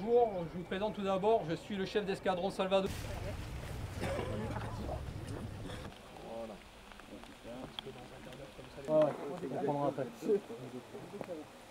bonjour, je vous présente tout d'abord, je suis le chef d'escadron Salvador. Voilà. Ouais, on prendra après.